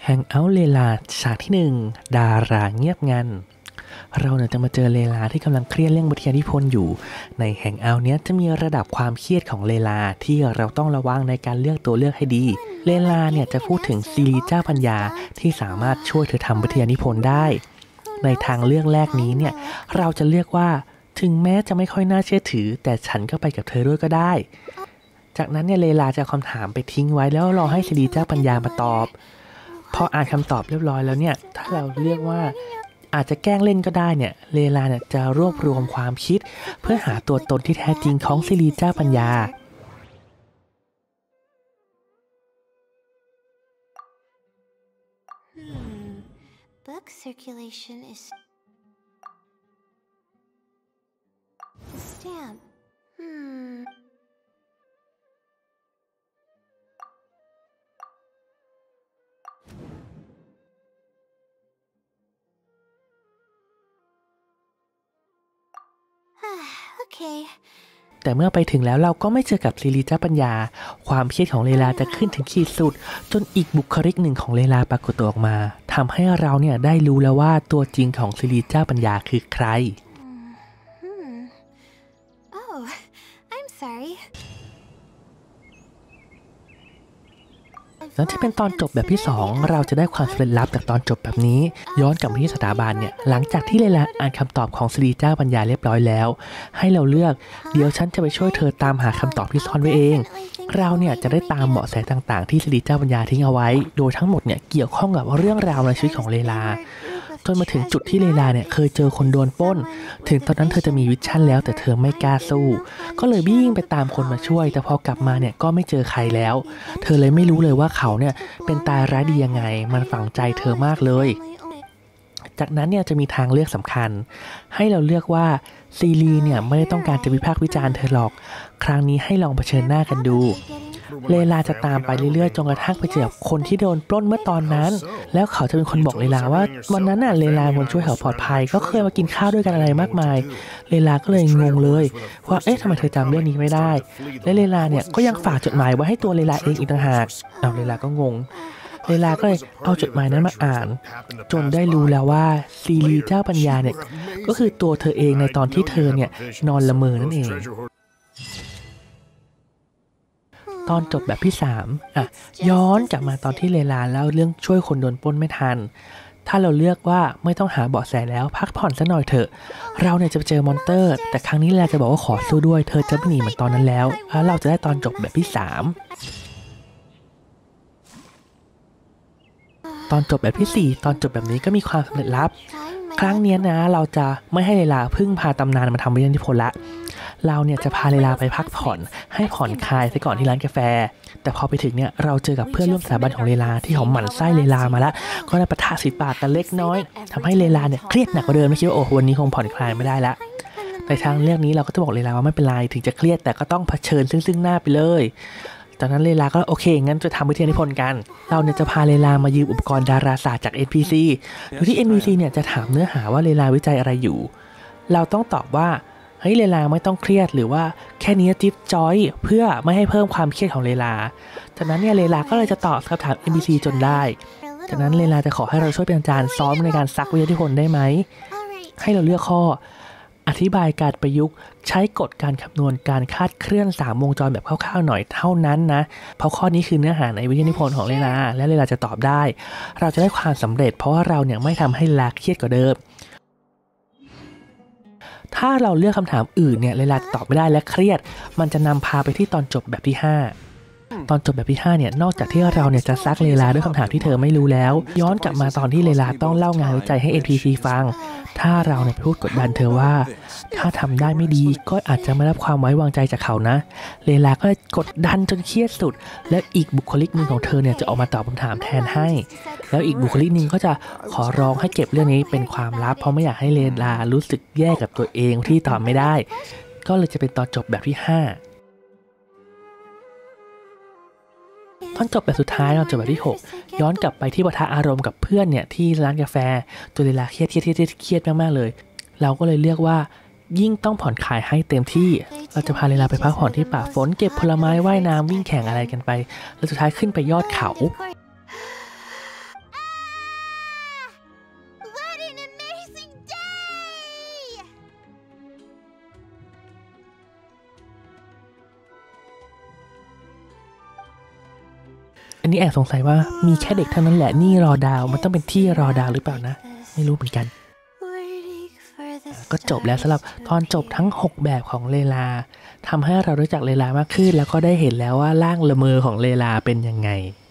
แฮงเอาท์เลลาฉากที่1ดาราเงียบงันเราเนี่ยจะมาเจอเลลาที่กำลังเครียดเรื่องวิทยานิพนธ์อยู่ในแฮงเอาท์เนี้ยจะมีระดับความเครียดของเลลาที่เราต้องระวังในการเลือกตัวเลือกให้ดีเลลาเนี่ยจะพูดถึงซีรีส์เจ้าปัญญาที่สามารถช่วยเธอทำวิทยานิพนธ์ได้ในทางเลือกแรกนี้เนี่ยเราจะเลือกว่าถึงแม้จะไม่ค่อยน่าเชื่อถือแต่ฉันก็ไปกับเธอด้วยก็ได้จากนั้นเนี่ยเลลาจะเอาคำถามไปทิ้งไว้แล้วรอให้ซีรีส์เจ้าปัญญามาตอบพออ่านคำตอบเรียบร้อยแล้วเนี่ยถ้าเราเลือกว่าอาจจะแกล้งเล่นก็ได้เนี่ยเลลาเนี่ยจะรวบรวมความคิดเพื่อหาตัวตนที่แท้จริงของซีรีส์เจ้าปัญญา Book circulation is stamp. Okay. แต่เมื่อไปถึงแล้วเราก็ไม่เจอกับซีรีส์เจ้าปัญญาความเครียดของเลลาจะขึ้นถึงขีดสุดจนอีกบุคลิกหนึ่งของเลลาปรากฏตัวออกมาทำให้เราเนี่ยได้รู้แล้วว่าตัวจริงของซีรีส์เจ้าปัญญาคือใคร Oh, I'm sorry. นั่นที่เป็นตอนจบแบบที่2เราจะได้ความสำเร็จลับจากตอนจบแบบนี้ย้อนกลับมาที่สถาบันเนี่ยหลังจากที่เลลาอ่านคำตอบของซีรีส์เจ้าปัญญาเรียบร้อยแล้วให้เราเลือกเดี๋ยวฉันจะไปช่วยเธอตามหาคำตอบที่ซ่อนไว้เองเราเนี่ยจะได้ตามเบาะแสต่างๆที่ซีรีส์เจ้าปัญญาทิ้งเอาไว้โดยทั้งหมดเนี่ยเกี่ยวข้องกับเรื่องราวในชีวิตของเลลาจนมาถึงจุดที่เลลาเนี่ยเคยเจอคนโดนปล้นถึงตอนนั้นเธอจะมีวิชั่นแล้วแต่เธอไม่กล้าสู้ก็เลยวิ่งไปตามคนมาช่วยแต่พอกลับมาเนี่ยก็ไม่เจอใครแล้วเธอเลยไม่รู้เลยว่าเขาเนี่ยเป็นตายร้ายดียังไงมันฝังใจเธอมากเลยจากนั้นเนี่ยจะมีทางเลือกสำคัญให้เราเลือกว่าซีรีส์เนี่ยไม่ได้ต้องการจะวิพากษ์วิจารณ์เธอหรอกครั้งนี้ให้ลองเผชิญหน้ากันดูเลลาจะตามไปเรื่อยๆจนกระทั่งไปเจอคนที่โดนปล้นเมื่อตอนนั้นแล้วเขาจะเป็นคนบอกเลลาว่าวันนั้นน่ะเลลาคนช่วยเขาปลอดภัยก็เคยมากินข้าวด้วยกันอะไรมากมายเลลาก็เลยงงเลยว่าเอ๊ะทำไมเธอจำเรื่องนี้ไม่ได้และเลลาเนี่ยก็ยังฝากจดหมายไว้ให้ตัวเลลาเองอีกต่างหากเลลาก็งงเลลาก็เลยเอาจดหมายนั้นมาอ่านจนได้รู้แล้วว่าซีรีส์เจ้าปัญญาเนี่ยก็คือตัวเธอเองในตอนที่เธอเนี่ยนอนละเมอนั่นเองตอนจบแบบที่3ย้อนกลับมาตอนที่เลลาเล่าเรื่องช่วยคนโดนปล้นไม่ทันถ้าเราเลือกว่าไม่ต้องหาเบาะแสแล้วพักผ่อนซะหน่อยเถอะเราเนี่ยจะเจอมอนเตอร์แต่ครั้งนี้เลลาจะบอกว่าขอสู้ด้วยเธอจะไม่หนีเหมือนตอนนั้นแล้วเราจะได้ตอนจบแบบที่3ตอนจบแบบที่4ตอนจบแบบนี้ก็มีความสำเร็จลับครั้งนี้นะเราจะไม่ให้เลลาพึ่งพาตำนานมาทำวิทยานิพนธ์ละเราเนี่ยจะพาเลลาไปพักผ่อนให้ผ่อนคลายซะก่อนที่ร้านกาแฟแต่พอไปถึงเนี่ยเราเจอกับเพื่อนร่วมสถาบันของเลลาที่เขาหมั่นไส้เลลามาแล้วก็ได้ปะทะสีปากกันเล็กน้อยทำให้เลลาเนี่ยเครียดหนักกว่าเดิมไม่คิดว่าโอ้วันนี้คงผ่อนคลายไม่ได้ละในทางเรื่องนี้เราก็จะบอกเลลาว่าไม่เป็นไรถึงจะเครียดแต่ก็ต้องเผชิญซึ่งหน้าไปเลยจากนั้นเลลาก็โอเคงั้นจะทำวิทยานิพนธ์กันเราเนี่ยจะพาเลลามายืมอุปกรณ์ดาราศาสตร์จาก NPC โดยที่ NPC เนี่ยจะถามเนื้อหาว่าเลลาวิจัยอะไรอยู่เราต้องตอบว่าเฮ้ยเลลาไม่ต้องเครียดหรือว่าแค่นี้จิ๊บจอยเพื่อไม่ให้เพิ่มความเครียดของเลลาจากนั้นเนี่ยเลลาก็เลยจะตอบคำถาม NPC จนได้จากนั้นเลลาจะขอให้เราช่วยเป็นอาจารย์ซ้อมในการซักวิทยานิพนธ์ได้ไหมให้เราเลือกข้ออธิบายการประยุกต์ใช้กฎการคำนวณการคาดเคลื่อน3วงจรแบบคร่าวๆหน่อยเท่านั้นนะเพราะข้อนี้คือเนื้อหาในวิทยานิพนธ์ของเลลาและเลลาจะตอบได้เราจะได้ความสำเร็จเพราะว่าเราเนี่ยไม่ทำให้เลลาเครียดกว่าเดิมถ้าเราเลือกคำถามอื่นเนี่ยเลลาตอบไม่ได้และเครียดมันจะนำพาไปที่ตอนจบแบบที่5ตอนจบแบบที่5เนี่ยนอกจากที่เราเนี่ยจะซักเลลาด้วยคำถามที่เธอไม่รู้แล้วย้อนกลับมาตอนที่เลลาต้องเล่างานวิจัยให้ NPC ฟังถ้าเราเนี่ยพูดกดดันเธอว่าถ้าทำได้ไม่ดีก็อาจจะไม่รับความไว้วางใจจากเขานะเลลาก็กดดันจนเครียดสุดและอีกบุคลิกหนึ่งของเธอเนี่ยจะออกมาตอบคำถามแทนให้แล้วอีกบุคลิกหนึ่งก็จะขอร้องให้เก็บเรื่องนี้เป็นความลับเพราะไม่อยากให้เลลารู้สึกแย่กับตัวเองที่ตอบไม่ได้ก็เลยจะเป็นตอนจบแบบที่5ตอนจบแบบสุดท้ายตอนจบแบบที่6ย้อนกลับไปที่ปะทะอารมณ์กับเพื่อนเนี่ยที่ร้านกาแฟตัวเลลาเครียดมากๆเลยเราก็เลยเลือกว่ายิ่งต้องผ่อนคลายให้เต็มที่เราจะพาเลลาไปพักผ่อนที่ป่าฝนเก็บผลไม้ว่ายน้ำวิ่งแข่งอะไรกันไปแล้วสุดท้ายขึ้นไปยอดเขานนี้แอบสงสัยว่ามีแค่เด็กเท่านั้นแหละนี่รอดาวมันต้องเป็นที่รอดาวหรือเปล่านะไม่รู้เหมือนกันก็จบแล้วสำหรับตอนจบทั้ง6แบบของเลลาทำให้เรารู้จักเลลามากขึ้นแล้วก็ได้เห็นแล้วว่าร่างละเมอของเลลาเป็นยังไง